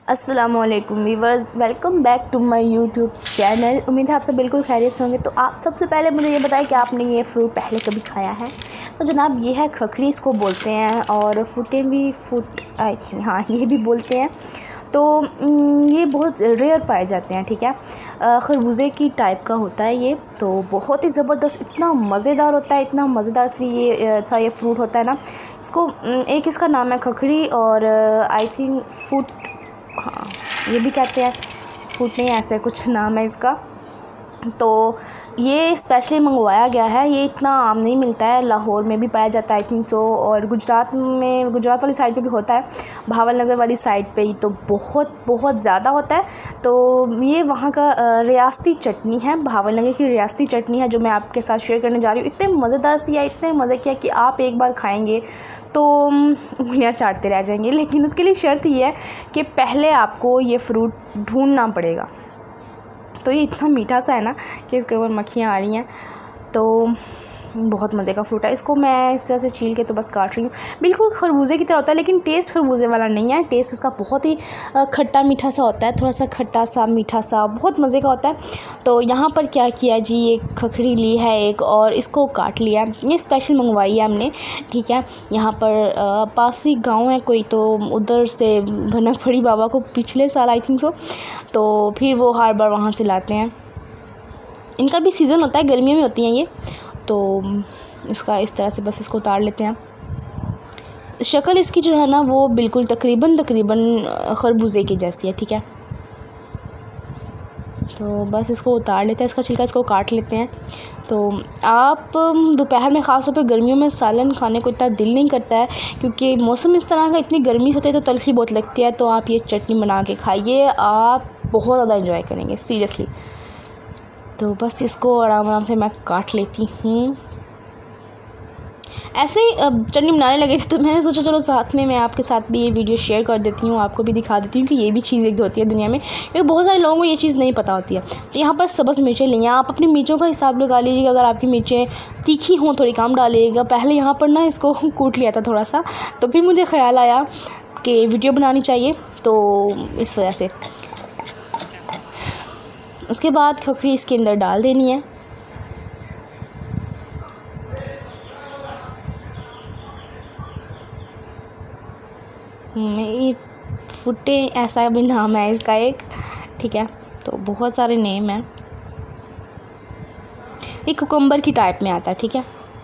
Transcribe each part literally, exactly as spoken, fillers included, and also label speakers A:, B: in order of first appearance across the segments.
A: अस्सलामुअलैकुम viewers, welcome back to my YouTube channel. उम्मीद है आप सब बिल्कुल खैरियत से होंगे। तो आप सबसे पहले मुझे ये बताएं कि आपने ये फ्रूट पहले कभी खाया है? तो जनाब ये है खखड़ी, इसको बोलते हैं, और फुटे भी फुट आई थिंक हाँ ये भी बोलते हैं। तो ये बहुत रेयर पाए जाते हैं, ठीक है। खरबूजे की टाइप का होता है ये, तो बहुत ही ज़बरदस्त, इतना मज़ेदार होता है, इतना मज़ेदार सी ये सा ये फ्रूट होता है ना। इसको एक इसका नाम है खखड़ी, और आई थिंक फुट, हाँ ये भी कहते हैं, फूट नहीं ऐसे कुछ नाम है इसका। तो ये स्पेशली मंगवाया गया है, ये इतना आम नहीं मिलता है, लाहौर में भी पाया जाता है आई थिंक सो, और गुजरात में, गुजरात वाली साइड पे भी होता है, भावलनगर वाली साइड पे ही तो बहुत बहुत ज़्यादा होता है। तो ये वहाँ का रियासती चटनी है, भावलनगर की रियासती चटनी है, जो मैं आपके साथ शेयर करने जा रही हूँ। इतने मज़ेदार सी है, इतने मज़े की है कि आप एक बार खाएँगे तो उंगलियाँ चाटते रह जाएंगे। लेकिन उसके लिए शर्त ये है कि पहले आपको ये फ्रूट ढूंढना पड़ेगा। तो ये इतना मीठा सा है ना कि इसके ऊपर मक्खियाँ आ रही हैं, तो बहुत मज़े का फ्रूट है। इसको मैं इस तरह से छील के तो बस काट रही हूँ। बिल्कुल खरबूजे की तरह होता है, लेकिन टेस्ट खरबूजे वाला नहीं है। टेस्ट उसका बहुत ही खट्टा मीठा सा होता है, थोड़ा सा खट्टा सा मीठा सा, बहुत मज़े का होता है। तो यहाँ पर क्या किया जी, ये खखड़ी ली है एक, और इसको काट लिया। ये स्पेशल मंगवाई है हमने, ठीक है। यहाँ पर पास ही गाँव है कोई, तो उधर से भनकफड़ी बाबा को पिछले साल आई थिंक सो, तो फिर वो हर बार वहाँ से लाते हैं। इनका भी सीज़न होता है, गर्मियों में होती हैं ये। तो इसका इस तरह से बस इसको उतार लेते हैं। शक्ल इसकी जो है ना वो बिल्कुल तकरीबन तकरीबन खरबूजे की जैसी है, ठीक है। तो बस इसको उतार लेते हैं, इसका छिलका इसको काट लेते हैं। तो आप दोपहर में ख़ास तौर पे गर्मियों में सालन खाने को इतना दिल नहीं करता है, क्योंकि मौसम इस तरह का, इतनी गर्मी होती है तो तलखी बहुत लगती है। तो आप ये चटनी बना के खाइए, आप बहुत ज़्यादा एंजॉय करेंगे सीरियसली। तो बस इसको आराम आराम से मैं काट लेती हूँ। ऐसे ही चटनी बनाने लगे थे, तो मैंने सोचा चलो साथ में मैं आपके साथ भी ये वीडियो शेयर कर देती हूँ, आपको भी दिखा देती हूँ कि ये भी चीज़ एक होती है दुनिया में, क्योंकि बहुत सारे लोगों को ये चीज़ नहीं पता होती है। तो यहाँ पर सब्ज़ मिर्चें ली हैं, आप अपनी मिर्चों का हिसाब लगा लीजिएगा। अगर आपकी मिर्चें तीखी हों थोड़ी कम डालिएगा। पहले यहाँ पर ना इसको कूट लिया था थोड़ा सा, तो फिर मुझे ख़्याल आया कि वीडियो बनानी चाहिए, तो इस वजह से। उसके बाद खखड़ी इसके अंदर डाल देनी है। ये फुटे ऐसा भी नाम है इसका एक, ठीक है। तो बहुत सारे नेम हैं। ये कुकुम्बर की टाइप में आता है, ठीक है,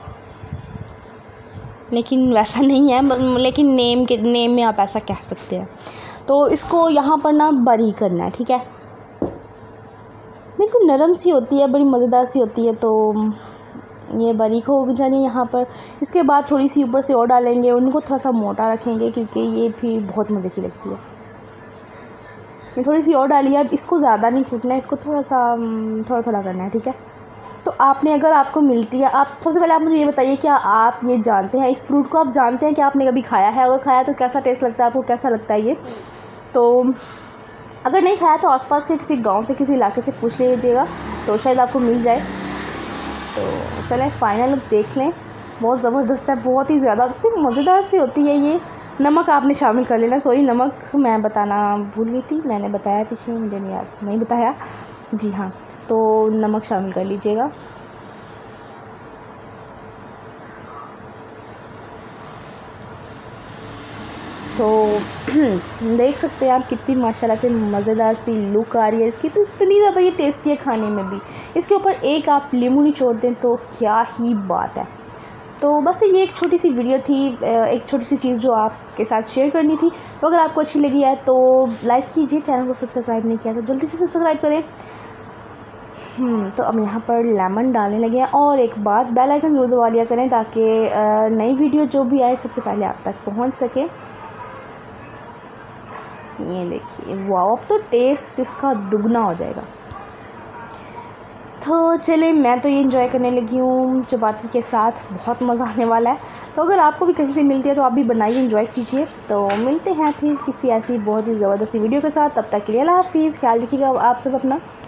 A: लेकिन वैसा नहीं है, लेकिन नेम के नेम में आप ऐसा कह सकते हैं। तो इसको यहाँ पर ना बारीक करना है, ठीक है। बिल्कुल नरम सी होती है, बड़ी मज़ेदार सी होती है। तो ये बारीक हो जानी यहाँ पर। इसके बाद थोड़ी सी ऊपर से और डालेंगे, उनको थोड़ा सा मोटा रखेंगे, क्योंकि ये फिर बहुत मज़े की लगती है। ये थोड़ी सी और डालिए। अब इसको ज़्यादा नहीं कूटना है, इसको थोड़ा सा थोड़ा थोड़ा करना है, ठीक है। तो आपने, अगर आपको मिलती है, आप सबसे पहले आप मुझे ये बताइए, क्या आप ये जानते हैं, इस फ्रूट को आप जानते हैं कि आपने कभी खाया है? अगर खाया तो कैसा टेस्ट लगता है आपको, कैसा लगता है ये? तो अगर नहीं खाया तो आसपास के किसी गांव से, किसी इलाके से पूछ लीजिएगा, तो शायद आपको मिल जाए। तो चलें फाइनल लुक देख लें। बहुत ज़बरदस्त है, बहुत ही ज़्यादा, इतनी मज़ेदार सी होती है ये। नमक आपने शामिल कर लेना। सॉरी, नमक मैं बताना भूल गई थी, मैंने बताया पीछे, मुझे नहीं याद नहीं बताया जी हाँ। तो नमक शामिल कर लीजिएगा। तो देख सकते हैं आप कितनी माशाल्लाह से मज़ेदार सी लुक आ रही है इसकी। तो इतनी ज़्यादा ये टेस्टी है खाने में भी। इसके ऊपर एक आप नींबू निचोड़ दें तो क्या ही बात है। तो बस ये एक छोटी सी वीडियो थी, एक छोटी सी चीज़ जो आपके साथ शेयर करनी थी। तो अगर आपको अच्छी लगी है तो लाइक कीजिए, चैनल को सब्सक्राइब नहीं किया तो जल्दी से सब्सक्राइब करें। हम्म तो अब यहाँ पर लेमन डालने लगे हैं, और एक बात, बेल आइकन ज़रूर दबा लिया करें, ताकि नई वीडियो जो भी आए सबसे पहले आप तक पहुँच सके। ये देखिए, वाह, अब तो टेस्ट इसका दुगना हो जाएगा। तो चले, मैं तो ये एंजॉय करने लगी हूँ चपाती के साथ, बहुत मज़ा आने वाला है। तो अगर आपको भी कहीं से मिलती है तो आप भी बनाइए, एंजॉय कीजिए। तो मिलते हैं फिर किसी ऐसी बहुत ही ज़बरदस्त वीडियो के साथ। तब तक के लिए अल्लाह हाफिज़, ख्याल रखिएगा आप सब अपना।